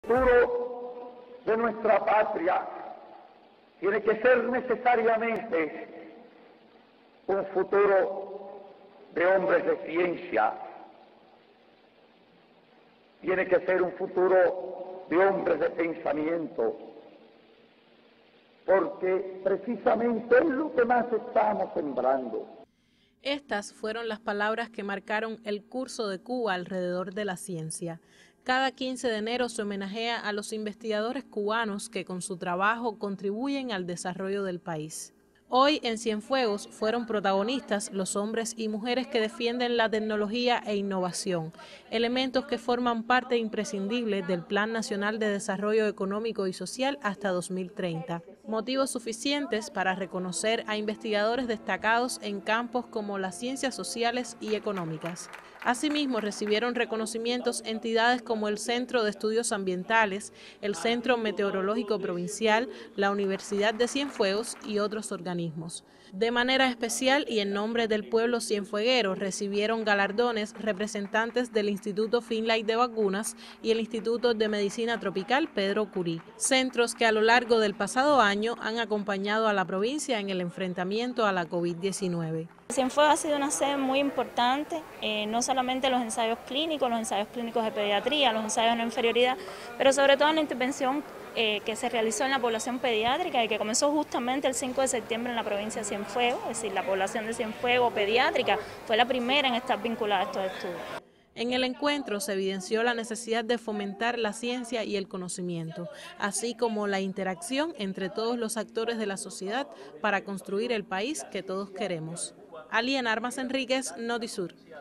futuro de nuestra patria tiene que ser necesariamente un futuro de hombres de ciencia, tiene que ser un futuro de hombres de pensamiento, porque precisamente es lo que más estamos sembrando. Estas fueron las palabras que marcaron el curso de Cuba alrededor de la ciencia. Cada 15 de enero se homenajea a los investigadores cubanos que con su trabajo contribuyen al desarrollo del país. Hoy en Cienfuegos fueron protagonistas los hombres y mujeres que defienden la tecnología e innovación, elementos que forman parte imprescindible del Plan Nacional de Desarrollo Económico y Social hasta 2030. Motivos suficientes para reconocer a investigadores destacados en campos como las ciencias sociales y económicas. Asimismo, recibieron reconocimientos entidades como el Centro de Estudios Ambientales, el Centro Meteorológico Provincial, la Universidad de Cienfuegos y otros organismos. De manera especial y en nombre del pueblo cienfueguero recibieron galardones representantes del Instituto Finlay de Vacunas y el Instituto de Medicina Tropical Pedro Curí, centros que a lo largo del pasado año han acompañado a la provincia en el enfrentamiento a la COVID-19. Cienfuegos ha sido una sede muy importante, no solamente los ensayos clínicos de pediatría, los ensayos en inferioridad, pero sobre todo en la intervención que se realizó en la población pediátrica y que comenzó justamente el 5 de septiembre en la provincia de Cienfuegos, es decir, la población de Cienfuegos pediátrica fue la primera en estar vinculada a estos estudios. En el encuentro se evidenció la necesidad de fomentar la ciencia y el conocimiento, así como la interacción entre todos los actores de la sociedad para construir el país que todos queremos. Aliena Armas Enríquez, Notisur.